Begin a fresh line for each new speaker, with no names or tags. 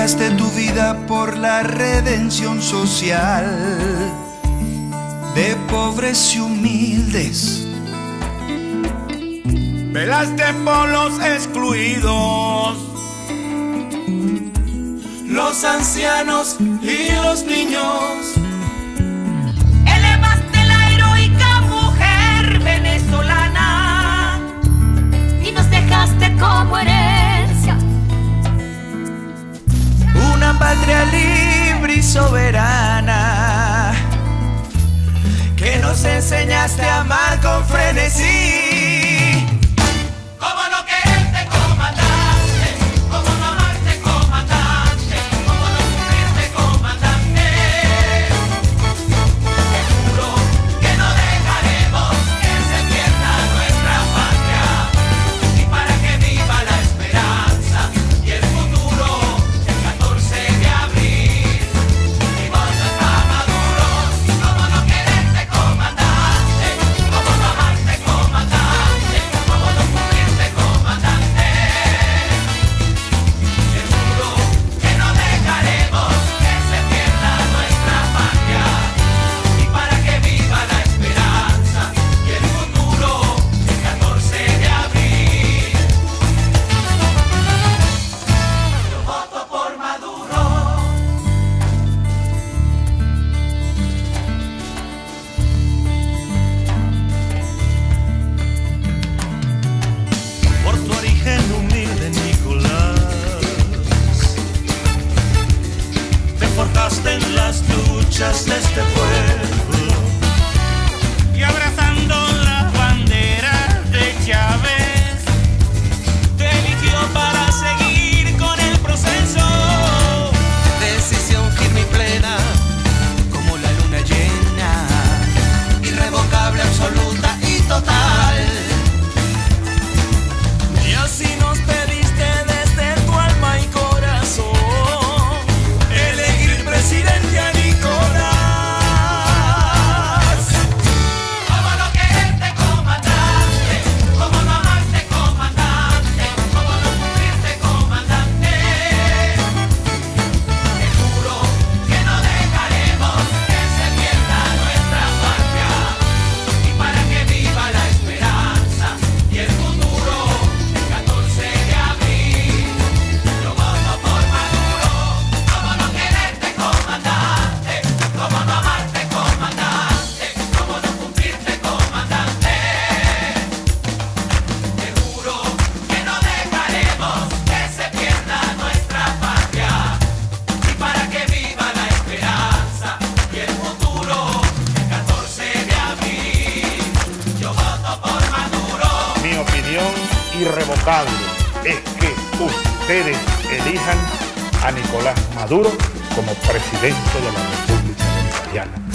Sacrificaste tu vida por la redención social de pobres y humildes. Velaste por los excluidos, los ancianos y los niños.
Elevaste la heroica mujer venezolana y nos dejaste como herencia
Una patria libre y soberana que nos enseñaste a amar con frenesí.
En las luchas de este pueblo y abrazando las banderas de Chávez, te eligió para seguir con el proceso.
Decisión firme y plena como la luna llena, irrevocable, absoluta y total.
Y así nos pediste desde tu alma y corazón presidente a Nicolás.
Cómo no quererte, comandante, cómo no amarte, comandante, cómo no cumplirte, comandante. Te juro que no dejaremos que se pierda nuestra patria, y para que viva la esperanza y el futuro el 14 de abril. Yo voto por Maduro. Cómo no quererte, comandante, cómo no amarte, comandante, cómo no cumplirte, comandante. Te juro que no dejaremos que se pierda nuestra patria, y para que viva la esperanza y el futuro el 14 de abril. Yo voto por Maduro.
Mi opinión irrevocable es que ustedes elijan a Nicolás Maduro como presidente de la República Bolivariana.